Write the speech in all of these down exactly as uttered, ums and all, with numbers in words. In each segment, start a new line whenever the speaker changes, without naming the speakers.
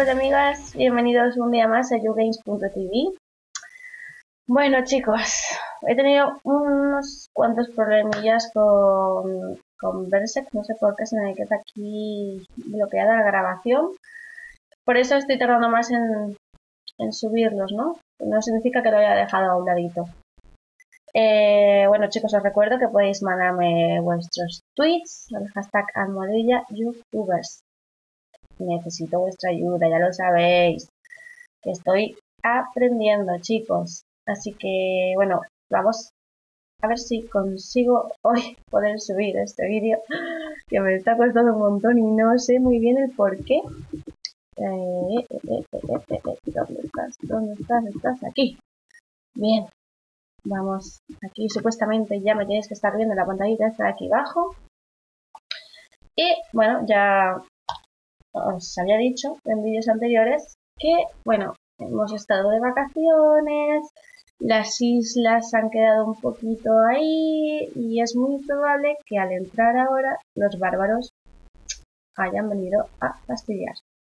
amigos y amigas, bienvenidos un día más a yougames punto t v. Bueno chicos, he tenido unos cuantos problemillas con, con Berserk, no sé por qué se me queda aquí bloqueada la grabación. Por eso estoy tardando más en, en subirlos, ¿no? No significa que lo haya dejado a un ladito. Eh, bueno chicos, os recuerdo que podéis mandarme vuestros tweets al hashtag almohadilla youtubers. Necesito vuestra ayuda, ya lo sabéis, que estoy aprendiendo, chicos. Así que, bueno, vamos a ver si consigo hoy poder subir este vídeo, que me está costando un montón y no sé muy bien el por qué. Eh, eh, eh, eh, eh, eh, ¿Dónde estás? ¿Dónde estás? ¿Estás aquí? Bien, vamos, aquí supuestamente ya me tenéis que estar viendo la pantallita esta de aquí abajo. Y, bueno, ya os había dicho en vídeos anteriores que, bueno, hemos estado de vacaciones, las islas han quedado un poquito ahí y es muy probable que al entrar ahora los bárbaros hayan venido a fastidiar.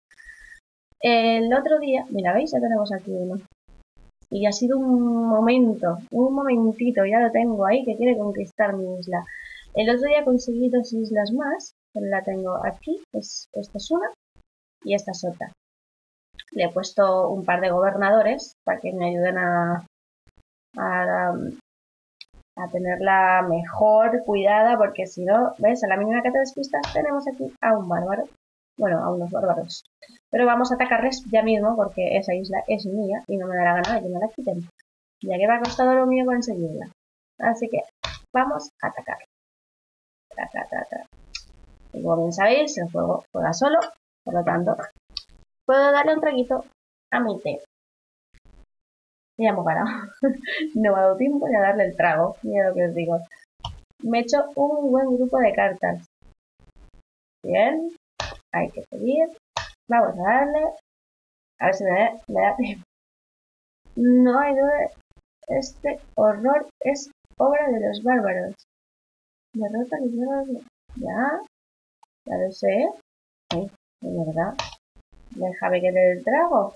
El otro día, mira, ¿veis? Ya tenemos aquí uno. Y ha sido un momento, un momentito, ya lo tengo ahí, que quiere conquistar mi isla. El otro día conseguí dos islas más, la tengo aquí, es, esta es una y esta es otra. Le he puesto un par de gobernadores para que me ayuden a, a, a tenerla mejor cuidada, porque si no, ¿ves? A la mínima que te despistas tenemos aquí a un bárbaro. Bueno, a unos bárbaros. Pero vamos a atacarles ya mismo porque esa isla es mía y no me dará gana de que me la quiten. Ya que me ha costado lo mío conseguirla. Así que vamos a atacar. Tra, tra, tra, tra. Y como bien sabéis, el juego juega solo, por lo tanto, puedo darle un traguito a mi té. Ya hemos parado. No me ha dado tiempo ni a darle el trago. Mira lo que os digo. Me he hecho un buen grupo de cartas. Bien. Hay que seguir. Vamos a darle. A ver si me da, me da tiempo. No hay duda. Este horror es obra de los bárbaros. Derrota a los bárbaros. Ya. Ya lo sé. Sí, de verdad. Déjame que le dé el trago.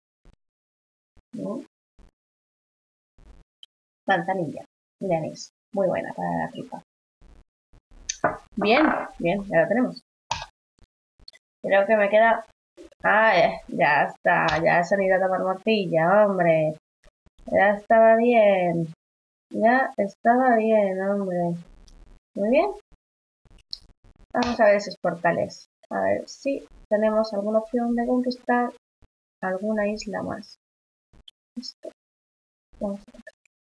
¿No? Manzanilla. De anís. Muy buena para la tripa. Bien, bien, ya lo tenemos. Creo que me queda... Ah, eh, ya está, ya se han ido a tomar morcilla, hombre. Ya estaba bien. Ya estaba bien, hombre. Muy bien. Vamos a ver esos portales. A ver si tenemos alguna opción de conquistar alguna isla más. Esto. Vamos a ver.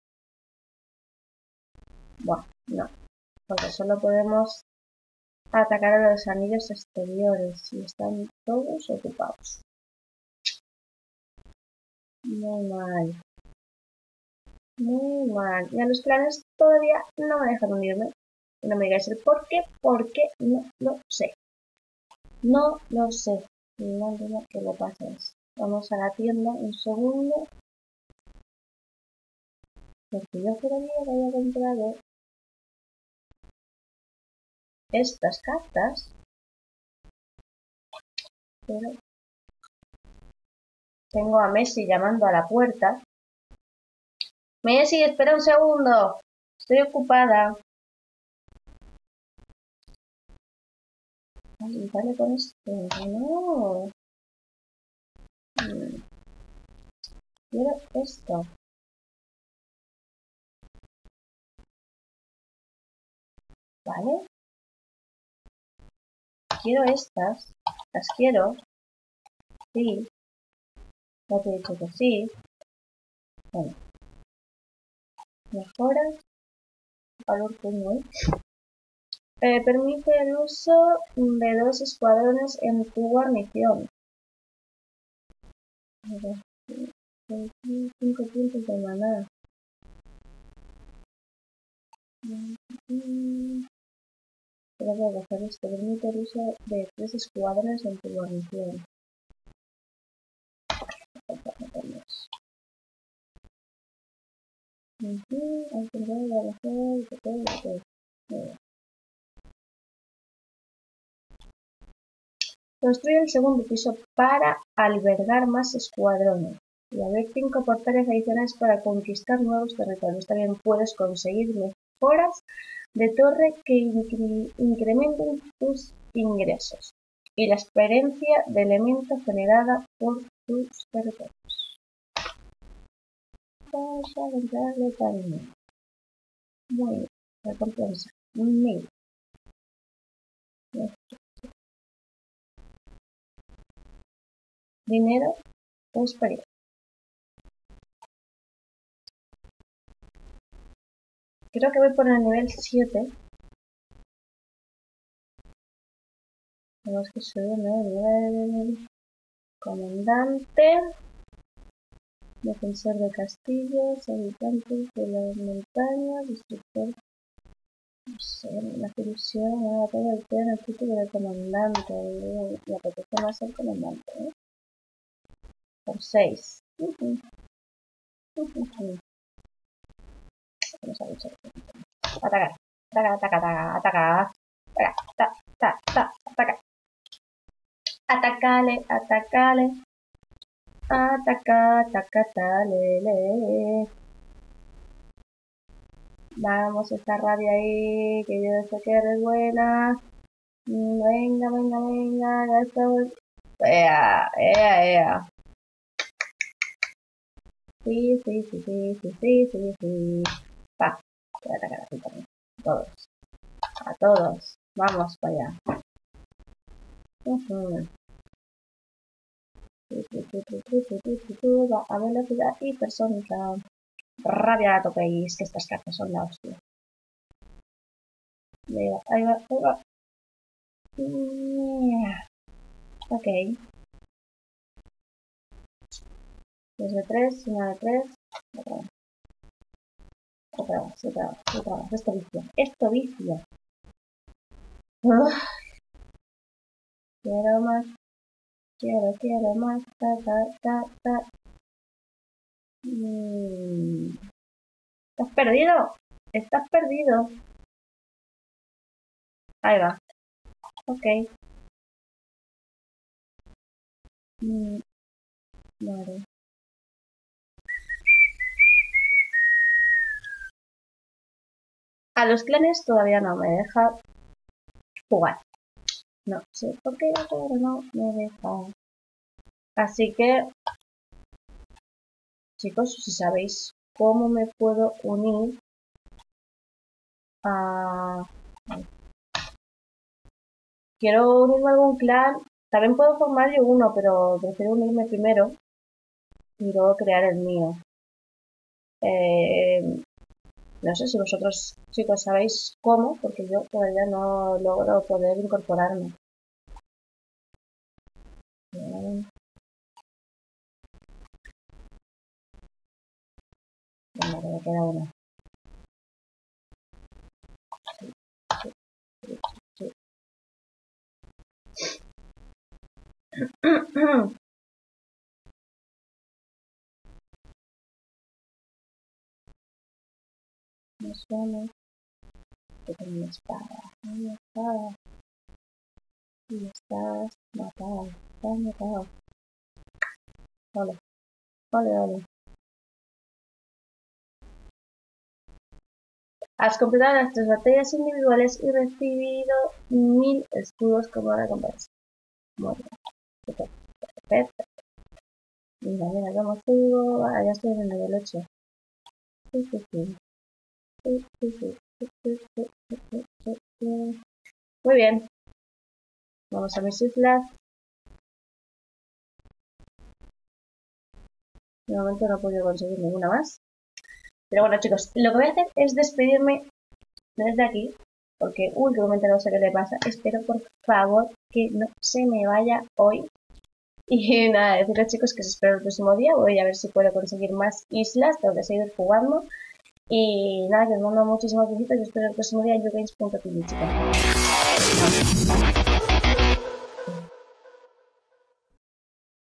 Bueno, no. Porque solo podemos atacar a los anillos exteriores y están todos ocupados. Muy mal. Muy mal. Y a los planes todavía no me dejan unirme. No me digáis el por qué, porque no lo sé. No lo sé. No entiendo qué le pasa. Vamos a la tienda un segundo. Porque yo juraría que había comprado estas cartas. Pero tengo a Messi llamando a la puerta. Messi, espera un segundo. Estoy ocupada. Ay, vale con esto. No. Hmm. Quiero esto. ¿Vale? Quiero estas. Las quiero. Sí. Ya te he dicho que sí. Bueno. Mejoras. Valor común. Eh, permite el uso de dos escuadrones en tu guarnición. cinco puntos de maná. Pero voy a hacer esto. Permite el uso de tres escuadrones en tu guarnición. Construye el segundo piso para albergar más escuadrones y abrir cinco portales adicionales para conquistar nuevos territorios. También puedes conseguir mejoras de torre que incre incrementen tus ingresos y la experiencia de elemento generada por tus territorios. Vamos a comprarle también. Muy bien, recompensa. Mil. Dinero o experiencia. Creo que voy por el nivel siete. Tenemos que subir el nivel. Comandante. Defensor de castillos. Habitantes de las montañas. Destructor. No sé, una ilusión. Una batalla del tren. El título de comandante. Me apetece más el comandante, ¿eh? Por seis. Uh -huh. Uh -huh. Vamos a luchar. Atacar. Atacar, atacar, atacar. Atacar. Ta, ta, ta, atacar. Atacale, atacale. Ataca, ataca, talele. Vamos, esta rabia ahí, que yo sé que eres buena. Venga, venga, venga, ya estoy. Ea, ea, ea. Sí, sí, sí, sí, sí, sí, sí, sí. Va, voy a atacar así también. A todos. A todos. Vamos para allá. Uh-huh. Va a velocidad hipersónica. Rabia a tope, y es que estas cartas son la hostia. Ahí va, ahí va, ahí va. Yeah. Ok. dos de tres, una de tres. Otra vez. Otra vez, otra vez, otra vez. Esto vicia. Esto vicia. Uf. Quiero más. Quiero, quiero más. Ta, ta, ta, ta. Mm. ¿Estás perdido? ¿Estás perdido? Ahí va. Ok. Mm. Vale. A los clanes todavía no me deja jugar. No sé por qué, pero no me deja. Así que, chicos, si sabéis cómo me puedo unir a... Quiero unirme a algún clan. También puedo formar yo uno, pero prefiero unirme primero y luego crear el mío. Eh, no sé si vosotros, chicos, sabéis cómo, porque yo todavía no logro poder incorporarme. Bien. Venga, me queda uno. Sí, sí, sí, sí. Me suena que tengo una espada, una espada. Y estás matado, estás matado. Vale, vale, vale. Has completado las tres batallas individuales y recibido mil escudos como recompensa. Muy bien. Perfecto. Perfecto. Mira, mira cómo subo. Ah, ya estoy en el nivel ocho. Sí, sí, sí. Sí, sí, sí. Sí, sí, sí, sí, sí, sí. Muy bien. Vamos a mis islas. De momento no he podido conseguir ninguna más. Pero bueno, chicos, lo que voy a hacer es despedirme desde aquí. Porque, uy, que momento no sé qué le pasa. Espero, por favor, que no se me vaya hoy. Y nada, deciros, chicos, que os espero el próximo día. Voy a ver si puedo conseguir más islas. Tengo que seguir jugando. Y nada, que os mando muchísimos besitos y os espero el próximo día en yougames punto t v, chicos.